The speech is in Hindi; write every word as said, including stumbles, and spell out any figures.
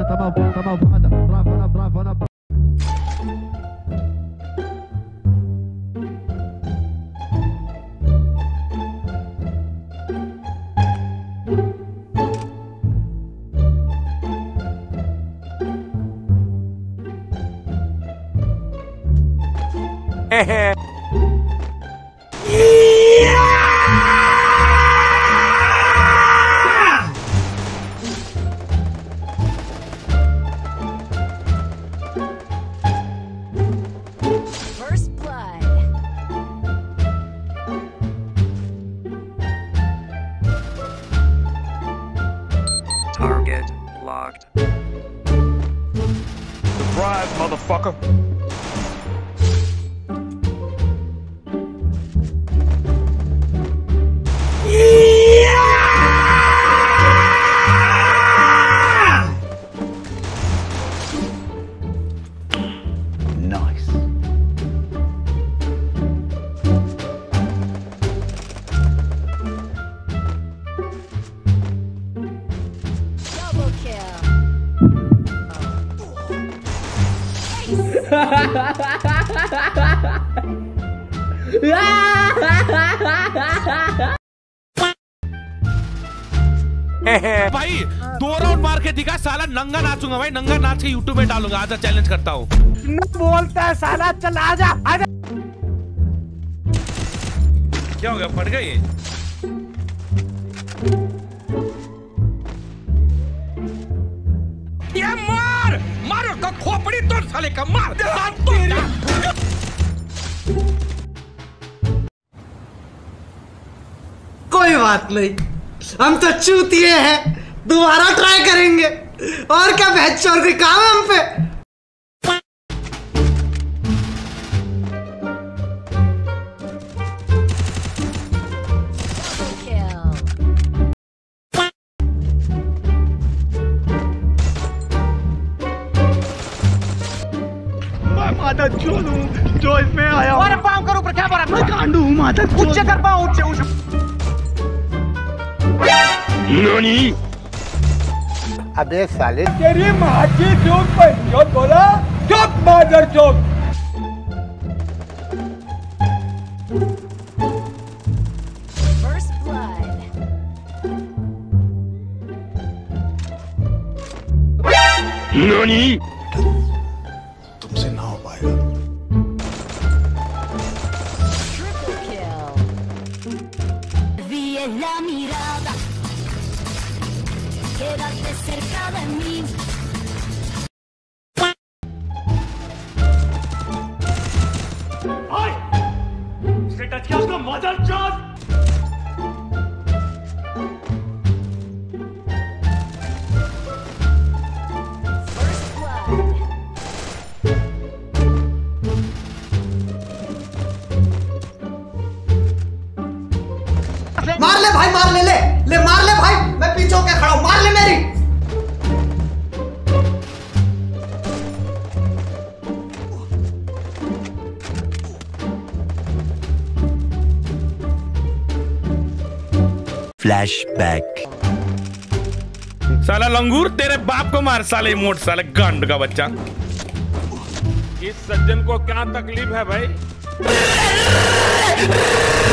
tá malvada, tá malvada, bravona, bravona. First blood. Target locked. Surprise, motherfucker. Nice. Double kill. भाई दो राउंड मार के दिखा साला, नंगा नाचूंगा भाई, नंगा नाच के यूट्यूब में डालूंगा। आजा चैलेंज करता हूँ। न बोलता है साला, चल आजा आजा। क्या हो गया, फट गई? ये मार मार उसका खोपड़ी तोड़ साले का, मार कोई बात नहीं, हम तो चूतिए हैं, दोबारा ट्राई करेंगे। और क्या बहस और कोई काम है हम पे? Double kill. मैं माता चोद हूँ जो इसमें आया हूँ। अरे पाँव करो, ऊपर क्या बोला? मैं कांडू हूँ माता चोद। ऊंचे कर पाँव, ऊंचे ऊंचे। नानी? अबे साले तेरी माँ की चोट पर चोट बोला, चुप मादर चोट। First blood. नानी? तुमसे ना हो पाएगा। Triple kill. Vi en la mirada, quédate cerca de mí. उसने टच किया उसको मदर चोट। First blood. मार ले भाई, मार ले, ले ले मार ले भाई, मैं पीछे होके खड़ा हूं, मार ले मेरी। Flashback. साला लंगूर, तेरे बाप को मार साले, मोट साले गांड का बच्चा। इस सज्जन को क्या तकलीफ है भाई?